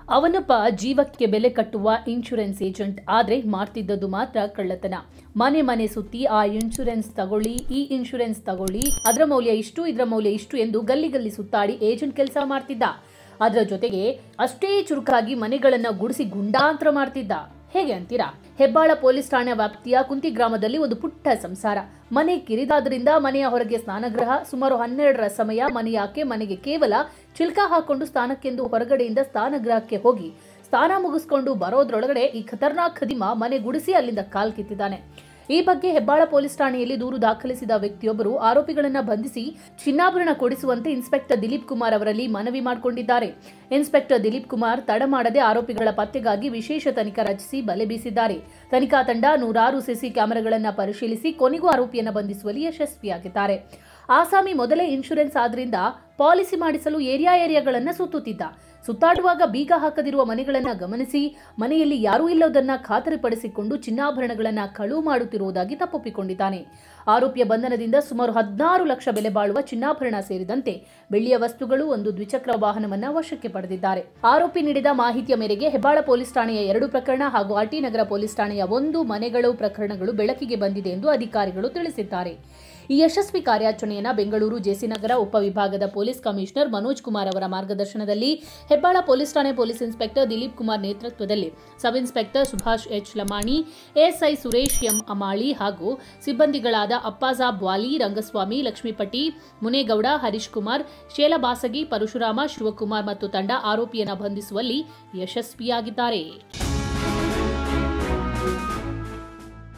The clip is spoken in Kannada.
ಅವನೊಬ್ಬ ಜೀವಕ್ಕೆ ಬೆಲೆ ಕಟ್ಟುವ ಇನ್ಶೂರೆನ್ಸ್ ಏಜೆಂಟ್. ಆದ್ರೆ ಮಾಡ್ತಿದ್ದದ್ದು ಮಾತ್ರ ಕಳ್ಳತನ. ಮನೆ ಮನೆ ಸುತ್ತಿ ಆ ಇನ್ಶೂರೆನ್ಸ್ ತಗೊಳ್ಳಿ, ಈ ಇನ್ಶೂರೆನ್ಸ್ ತಗೊಳ್ಳಿ, ಅದರ ಮೌಲ್ಯ ಇಷ್ಟು, ಇದರ ಮೌಲ್ಯ ಇಷ್ಟು ಎಂದು ಗಲ್ಲಿ ಗಲ್ಲಿ ಸುತ್ತಾಡಿ ಏಜೆಂಟ್ ಕೆಲಸ ಮಾಡ್ತಿದ್ದ. ಅದರ ಜೊತೆಗೆ ಅಷ್ಟೇ ಚುರುಕಾಗಿ ಮನೆಗಳನ್ನ ಗುಡಿಸಿ ಗುಂಡಾಂತರ ಮಾಡ್ತಿದ್ದ. ಹೇಗೆ ಅಂತೀರಾ? ಹೆಬ್ಬಾಳ ಪೊಲೀಸ್ ಠಾಣೆ ವ್ಯಾಪ್ತಿಯ ಕುಂತಿ ಗ್ರಾಮದಲ್ಲಿ ಒಂದು ಪುಟ್ಟ ಸಂಸಾರ. ಮನೆ ಕಿರಿದಾದ್ರಿಂದ ಮನೆಯ ಹೊರಗೆ ಸ್ನಾನಗೃಹ. ಸುಮಾರು 12ರ ಸಮಯ ಮನೆಯಾಕೆ ಮನೆಗೆ ಕೇವಲ ಚಿಲ್ಕ ಹಾಕೊಂಡು ಸ್ನಾನಕ್ಕೆಂದು ಹೊರಗಡೆಯಿಂದ ಸ್ನಾನಗೃಹಕ್ಕೆ ಹೋಗಿ ಸ್ನಾನ ಮುಗಿಸ್ಕೊಂಡು ಬರೋದ್ರೊಳಗಡೆ ಈ ಖತರ್ನಾಕ್ ಖದೀಮ ಮನೆ ಗುಡಿಸಿ ಅಲ್ಲಿಂದ ಕಾಲ್ ಕಿತ್ತಿದ್ದಾನೆ. ಈ ಬಗ್ಗೆ ಹೆಬ್ಬಾಳ ಪೊಲೀಸ್ ಠಾಣೆಯಲ್ಲಿ ದೂರು ದಾಖಲಿಸಿದ ವ್ಯಕ್ತಿಯೊಬ್ಬರು ಆರೋಪಿಗಳನ್ನ ಬಂಧಿಸಿ ಚಿನ್ನಾಭರಣ ಕೊಡಿಸುವಂತೆ ಇನ್ಸ್ಪೆಕ್ಟರ್ ದಿಲೀಪ್ ಕುಮಾರ್ ಅವರಲ್ಲಿ ಮನವಿ ಮಾಡಿಕೊಂಡಿದ್ದಾರೆ. ಇನ್ಸ್ಪೆಕ್ಟರ್ ದಿಲೀಪ್ ಕುಮಾರ್ ತಡ ಮಾಡದೆ ಆರೋಪಿಗಳ ಪತ್ತೆಗಾಗಿ ವಿಶೇಷ ತನಿಖಾ ರಚಿಸಿ ಬಲೆ ಬೀಸಿದ್ದಾರೆ. ತನಿಖಾ ತಂಡ 106 ಸಿಸಿ ಕ್ಯಾಮೆರಾಗಳನ್ನು ಪರಿಶೀಲಿಸಿ ಕೊನೆಗೂ ಆರೋಪಿಯನ್ನು ಬಂಧಿಸುವಲ್ಲಿ ಯಶಸ್ವಿಯಾಗಿದ್ದಾರೆ. ಆಸಾಮಿ ಮೊದಲೇ ಇನ್ಶೂರೆನ್ಸ್ ಆದ್ರಿಂದ ಪಾಲಿಸಿ ಮಾಡಿಸಲು ಏರಿಯಾಗಳನ್ನು ಸುತ್ತುತ್ತಿದ್ದ. ಸುತ್ತಾಡುವಾಗ ಬೀಗ ಹಾಕದಿರುವ ಮನೆಗಳನ್ನು ಗಮನಿಸಿ ಮನೆಯಲ್ಲಿ ಯಾರೂ ಇಲ್ಲದನ್ನ ಖಾತರಿಪಡಿಸಿಕೊಂಡು ಚಿನ್ನಾಭರಣಗಳನ್ನು ಕಳುವು ಮಾಡುತ್ತಿರುವುದಾಗಿ ತಪ್ಪೊಪ್ಪಿಕೊಂಡಿದ್ದಾನೆ. ಆರೋಪಿಯ ಬಂಧನದಿಂದ ಸುಮಾರು 16 ಲಕ್ಷ ಬೆಲೆ ಬಾಳುವ ಚಿನ್ನಾಭರಣ ಸೇರಿದಂತೆ ಬೆಳ್ಳಿಯ ವಸ್ತುಗಳು, ಒಂದು ದ್ವಿಚಕ್ರ ವಾಹನವನ್ನು ವಶಕ್ಕೆ ಪಡೆದಿದ್ದಾರೆ. ಆರೋಪಿ ನೀಡಿದ ಮಾಹಿತಿಯ ಮೇರೆಗೆ ಹೆಬ್ಬಾಳ ಪೊಲೀಸ್ ಠಾಣೆಯ 2 ಪ್ರಕರಣ ಹಾಗೂ ಆರ್ಟಿ ನಗರ ಪೊಲೀಸ್ ಠಾಣೆಯ 1 ಮನೆಗಳು ಪ್ರಕರಣಗಳು ಬೆಳಕಿಗೆ ಬಂದಿದೆ ಎಂದು ಅಧಿಕಾರಿಗಳು ತಿಳಿಸಿದ್ದಾರೆ. ಈ ಯಶಸ್ವಿ ಕಾರ್ಯಾಚರಣೆಯನ್ನು ಬೆಂಗಳೂರು ಜೆಸಿ ನಗರ ಉಪವಿಭಾಗದ ಪೊಲೀಸ್ ಕಮಿಷನರ್ ಮನೋಜ್ ಕುಮಾರ್ ಅವರ ಮಾರ್ಗದರ್ಶನದಲ್ಲಿ ಹೆಬ್ಬಾಳ ಪೊಲೀಸ್ ಠಾಣೆ ಪೊಲೀಸ್ ಇನ್ಸ್ಪೆಕ್ಟರ್ ದಿಲೀಪ್ ಕುಮಾರ್ ನೇತೃತ್ವದಲ್ಲಿ sub inspector Subhash H Lamani, ASI Suresh M Amali ಹಾಗೂ ಸಿಬ್ಬಂದಿಗಳಾದ ಅಪ್ಪಾಜಾಬ್ ವಾಲಿ, ರಂಗಸ್ವಾಮಿ, ಲಕ್ಷ್ಮೀಪಟ್ಟಿ, ಮುನೇಗೌಡ, ಹರೀಶ್ ಕುಮಾರ್, ಶೇಲಬಾಸಗಿ, ಪರಶುರಾಮ, ಶಿವಕುಮಾರ್ ಮತ್ತು ತಂಡ ಆರೋಪಿಯನ್ನು ಬಂಧಿಸುವಲ್ಲಿ ಯಶಸ್ವಿಯಾಗಿದ್ದಾರೆ.